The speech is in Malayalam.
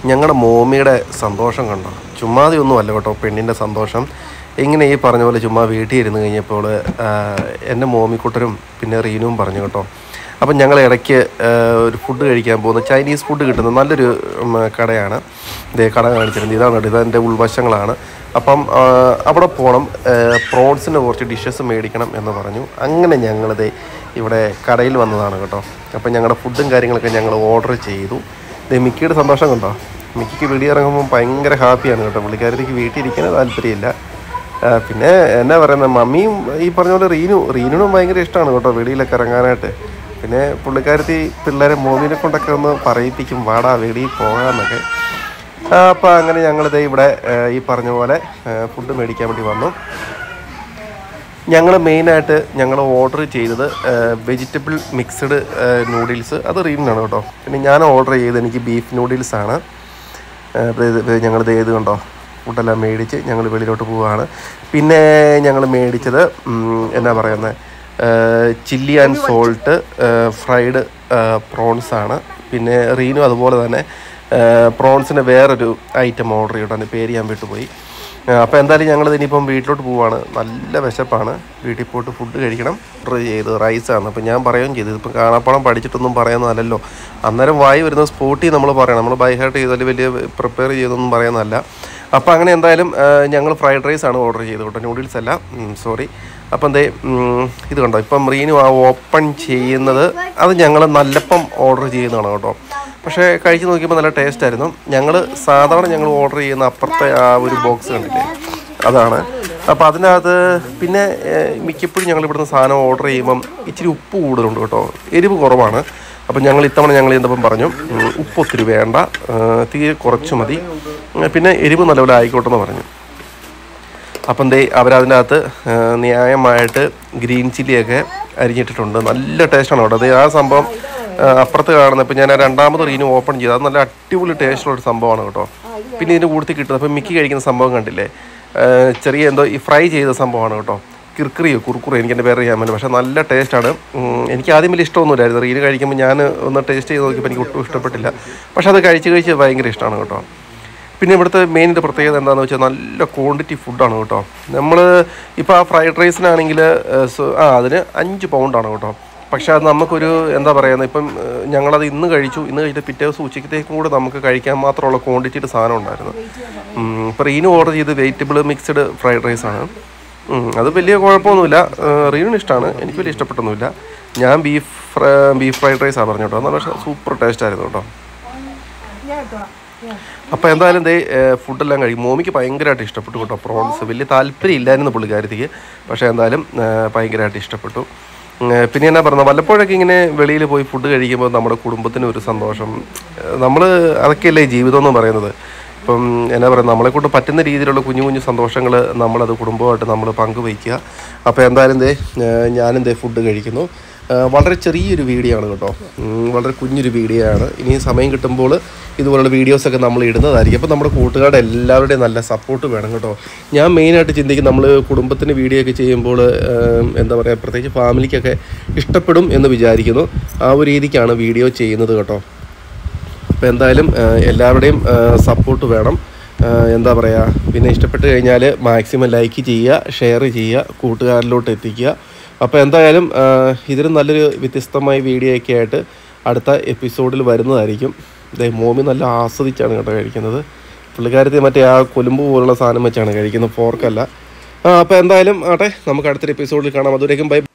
ഞങ്ങളുടെ മോമിയുടെ സന്തോഷം കണ്ടോ, ചുമ്മാതെയൊന്നും അല്ല കേട്ടോ പെണ്ണിൻ്റെ സന്തോഷം. ഇങ്ങനെ ഈ പറഞ്ഞ പോലെ ചുമ്മാ വീട്ടിൽ ഇരുന്ന് കഴിഞ്ഞപ്പോൾ എൻ്റെ മോമിക്കുട്ടനും പിന്നെ റീനുവും പറഞ്ഞു കേട്ടോ. അപ്പം ഞങ്ങൾ ഇടയ്ക്ക് ഒരു ഫുഡ് കഴിക്കാൻ പോകുന്ന ചൈനീസ് ഫുഡ് കിട്ടുന്ന നല്ലൊരു കടയാണ്. ഇതേ കട കാണിച്ചിരുന്നത് ഇതാണ് കേട്ടോ, ഇതെൻ്റെ ഉൾവശങ്ങളാണ്. അപ്പം അവിടെ പോകണം, പ്രോൺസിന് കുറച്ച് ഡിഷസ് മേടിക്കണം എന്ന് പറഞ്ഞു. അങ്ങനെ ഞങ്ങളിത് ഇവിടെ കടയിൽ വന്നതാണ് കേട്ടോ. അപ്പം ഞങ്ങളുടെ ഫുഡും കാര്യങ്ങളൊക്കെ ഞങ്ങൾ ഓർഡർ ചെയ്തു. ഇത് മിക്കിയുടെ സന്തോഷം കണ്ടോ, മിക്കിക്ക് വെളിയിറങ്ങുമ്പോൾ ഭയങ്കര ഹാപ്പിയാണ് കേട്ടോ. പുള്ളിക്കാരത്തേക്ക് വീട്ടിലിരിക്കാൻ താല്പര്യമില്ല. പിന്നെ എന്നാ പറയുന്നത്, മമ്മിയും ഈ പറഞ്ഞ പോലെ റീനുവിനും ഭയങ്കര ഇഷ്ടമാണ് കേട്ടോ വെളിയിലൊക്കെ ഇറങ്ങാനായിട്ട്. പിന്നെ പുള്ളിക്കാരത്തി പിള്ളേരെ മോമിനെ കൊണ്ടൊക്കെ ഒന്ന് പറയിപ്പിക്കും, വാടാ വെളിയിൽ പോകാമെന്നൊക്കെ. അപ്പോൾ അങ്ങനെ ഞങ്ങളിത് ഇവിടെ ഈ പറഞ്ഞ പോലെ ഫുഡ് മേടിക്കാൻ വേണ്ടി വന്നു. ഞങ്ങൾ മെയിനായിട്ട് ഞങ്ങൾ ഓർഡർ ചെയ്തത് വെജിറ്റബിൾ മിക്സ്ഡ് നൂഡിൽസ്, അത് റീനാണ് കേട്ടോ. പിന്നെ ഞാൻ ഓർഡർ ചെയ്തത് എനിക്ക് ബീഫ് നൂഡിൽസാണ്. ഞങ്ങളിത് ഏത് കണ്ടോ ഫുഡെല്ലാം മേടിച്ച് ഞങ്ങൾ വെളിയിലോട്ട് പോവുകയാണ്. പിന്നെ ഞങ്ങൾ മേടിച്ചത് എന്നാ പറയുന്നത്, ചില്ലി ആൻഡ് സോൾട്ട് ഫ്രൈഡ് പ്രോൺസാണ്. പിന്നെ റീനു അതുപോലെ തന്നെ പ്രോൺസിന് വേറൊരു ഐറ്റം ഓർഡർ ചെയ്യട്ടോ, അതിൻ്റെ പേര് ഞാൻ വിട്ടുപോയി. അപ്പോൾ എന്തായാലും ഞങ്ങളിത് ഇനിയിപ്പം വീട്ടിലോട്ട് പോവുകയാണ്. നല്ല വിശപ്പാണ്, വീട്ടിൽ പോയിട്ട് ഫുഡ് കഴിക്കണം. ഓർഡർ ചെയ്ത് റൈസാണ്. അപ്പോൾ ഞാൻ പറയുകയും ചെയ്തു, ഇപ്പം കാണാപ്പാടം പഠിച്ചിട്ടൊന്നും പറയുന്നതല്ലല്ലോ, അന്നേരം വായി വരുന്ന സ്പോട്ടിൽ നമ്മൾ പറയണം. നമ്മൾ ബൈ ഹാർട്ട് ചെയ്താൽ വലിയ പ്രിപ്പയർ ചെയ്തൊന്നും പറയുന്നതല്ല. അപ്പോൾ അങ്ങനെ എന്തായാലും ഞങ്ങൾ ഫ്രൈഡ് റൈസാണ് ഓർഡർ ചെയ്തത് കേട്ടോ, നൂഡിൽസ് അല്ല, സോറി. അപ്പം എന്തേ ഇത് കണ്ടോ, ഇപ്പം റീനു ഓപ്പൺ ചെയ്യുന്നത് അത് ഞങ്ങൾ നല്ലപ്പം ഓർഡർ ചെയ്യുന്നതാണ് കേട്ടോ. പക്ഷേ കഴിച്ച് നോക്കിയപ്പോൾ നല്ല ടേസ്റ്റായിരുന്നു. ഞങ്ങൾ സാധാരണ ഞങ്ങൾ ഓർഡർ ചെയ്യുന്ന അപ്പുറത്തെ ആ ഒരു ബോക്സ് കണ്ടില്ലേ, അതാണ്. അപ്പോൾ അതിനകത്ത് പിന്നെ മിക്കപ്പോഴും ഞങ്ങൾ ഇവിടുന്ന് സാധനം ഓർഡർ ചെയ്യുമ്പം ഇച്ചിരി ഉപ്പ് കൂടുതലുണ്ട് കേട്ടോ, എരിവ് കുറവാണ്. അപ്പം ഞങ്ങൾ ഇത്തവണ ഞങ്ങൾ ചെന്നപ്പം പറഞ്ഞു ഉപ്പ് ഒത്തിരി വേണ്ട, തീരെ കുറച്ച് മതി, പിന്നെ എരിവ് നല്ലപോലെ ആയിക്കോട്ടെ എന്ന് പറഞ്ഞു. അപ്പം എന്തേ അവരതിൻ്റെ അകത്ത് ന്യായമായിട്ട് ഗ്രീൻ ചില്ലിയൊക്കെ അരിഞ്ഞിട്ടിട്ടുണ്ട്. നല്ല ടേസ്റ്റാണ് കേട്ടോ. അത് ആ സംഭവം അപ്പുറത്ത് കാണുന്നത്. ഇപ്പം ഞാൻ രണ്ടാമത് റീനു ഓപ്പൺ ചെയ്തു, അത് നല്ല അടിപൊളി ടേസ്റ്റുള്ളൊരു സംഭവമാണ് കേട്ടോ. പിന്നെ ഇതിൻ്റെ കൂടുതൽ കിട്ടുന്നത് അപ്പം മിക്കി കഴിക്കുന്ന സംഭവം കണ്ടില്ലേ, ചെറിയ എന്തോ ഈ ഫ്രൈ ചെയ്ത സംഭവമാണ് കേട്ടോ, കുറുക്കുറി എനിക്ക് എൻ്റെ പേര് ചെയ്യാൻ പറ്റും. പക്ഷേ നല്ല ടേസ്റ്റാണ്. എനിക്ക് ആദ്യം വലിയ ഇഷ്ടമൊന്നുമില്ലായിരുന്നു. റീന് കഴിക്കുമ്പോൾ ഞാൻ ഒന്ന് ടേസ്റ്റ് ചെയ്ത് നോക്കിയപ്പോൾ എനിക്ക് ഒട്ടും ഇഷ്ടപ്പെട്ടില്ല. പക്ഷേ അത് കഴിച്ച് ഭയങ്കര ഇഷ്ടമാണ് കേട്ടോ. പിന്നെ ഇവിടുത്തെ മെയിനിൻ്റെ പ്രത്യേകത എന്താണെന്ന് വെച്ചാൽ നല്ല ക്വാണ്ടിറ്റി ഫുഡാണ് കേട്ടോ. നമ്മൾ ഇപ്പോൾ ആ ഫ്രൈഡ് റൈസിനാണെങ്കിൽ അതിന് 5 പൗണ്ടാണ് കേട്ടോ. പക്ഷേ അത് നമുക്കൊരു എന്താ പറയുന്നത്, ഇപ്പം ഞങ്ങളത് ഇന്ന് കഴിച്ചിട്ട് പിറ്റേ ദിവസം ഉച്ചയ്ക്കത്തേക്കും കൂടെ നമുക്ക് കഴിക്കാൻ മാത്രമുള്ള ക്വാണ്ടിറ്റിയുടെ സാധനം ഉണ്ടായിരുന്നു. ഇപ്പോൾ റീനു ഓർഡർ ചെയ്ത് വെജിറ്റബിൾ മിക്സ്ഡ് ഫ്രൈഡ് റൈസാണ്. അത് വലിയ കുഴപ്പമൊന്നുമില്ല, റീനിന് ഇഷ്ടമാണ്, എനിക്ക് വലിയ ഇഷ്ടപ്പെട്ടൊന്നുമില്ല. ഞാൻ ബീഫ് ഫ്രൈഡ് റൈസാണ് പറഞ്ഞു കേട്ടോ, എന്നാൽ പക്ഷേ സൂപ്പർ ടേസ്റ്റ് ആയിരുന്നു കേട്ടോ. അപ്പോൾ എന്തായാലും ഫുഡെല്ലാം കഴിക്കും. മോമിക്ക് ഭയങ്കരമായിട്ട് ഇഷ്ടപ്പെട്ടു കേട്ടോ പ്രോൺസ്. വലിയ താല്പര്യം ഇല്ലായിരുന്നു പുള്ളിക്കാരത്തേക്ക്, പക്ഷേ എന്തായാലും ഭയങ്കരമായിട്ട് ഇഷ്ടപ്പെട്ടു. പിന്നെ എന്നാ പറഞ്ഞത്, വല്ലപ്പോഴൊക്കെ ഇങ്ങനെ വെളിയിൽ പോയി ഫുഡ് കഴിക്കുമ്പോൾ നമ്മുടെ കുടുംബത്തിന് ഒരു സന്തോഷം, നമ്മൾ അതൊക്കെയല്ലേ ജീവിതം എന്ന് പറയുന്നത്. ഇപ്പം എന്നാ പറയുക, നമ്മളെക്കൊണ്ട് പറ്റുന്ന രീതിയിലുള്ള കുഞ്ഞു സന്തോഷങ്ങൾ നമ്മളത് കുടുംബമായിട്ട് നമ്മൾ പങ്കുവയ്ക്കുക. അപ്പോൾ എന്തായാലും ഞാനും ഫുഡ് കഴിക്കുന്നു. വളരെ ചെറിയൊരു വീഡിയോ ആണ് കേട്ടോ, വളരെ കുഞ്ഞൊരു വീഡിയോ ആണ്. ഇനി സമയം കിട്ടുമ്പോൾ ഇതുപോലുള്ള വീഡിയോസൊക്കെ നമ്മൾ ഇടുന്നതായിരിക്കും. അപ്പോൾ നമ്മുടെ കൂട്ടുകാരുടെ എല്ലാവരുടെയും നല്ല സപ്പോർട്ട് വേണം കേട്ടോ. ഞാൻ മെയിനായിട്ട് ചിന്തിക്കും, നമ്മൾ കുടുംബത്തിന് വീഡിയോ ഒക്കെ ചെയ്യുമ്പോൾ എന്താ പറയുക, പ്രത്യേകിച്ച് ഫാമിലിക്കൊക്കെ ഇഷ്ടപ്പെടും എന്ന് വിചാരിക്കുന്നു. ആ ഒരു രീതിക്കാണ് വീഡിയോ ചെയ്യുന്നത് കേട്ടോ. അപ്പോൾ എന്തായാലും എല്ലാവരുടെയും സപ്പോർട്ട് വേണം. എന്താ പറയുക, പിന്നെ ഇഷ്ടപ്പെട്ട് കഴിഞ്ഞാൽ മാക്സിമം ലൈക്ക് ചെയ്യുക, ഷെയർ ചെയ്യുക, കൂട്ടുകാരിലോട്ട് എത്തിക്കുക. അപ്പോൾ എന്തായാലും ഇതിലും നല്ലൊരു വ്യത്യസ്തമായ വീഡിയോ ഒക്കെ ആയിട്ട് അടുത്ത എപ്പിസോഡിൽ വരുന്നതായിരിക്കും. മോമി നല്ല ആസ്വദിച്ചാണ് കേട്ടോ കഴിക്കുന്നത്. പുള്ളിക്കാരത്തെ മറ്റേ ആ കൊലുമ്പ് പോലുള്ള സാധനം വെച്ചാണ് കഴിക്കുന്നത്, ഫോർക്കല്ല. അപ്പോൾ എന്തായാലും ആട്ടെ, നമുക്ക് അടുത്തൊരു എപ്പിസോഡിൽ കാണാം. അതുവരേക്കും ബൈ.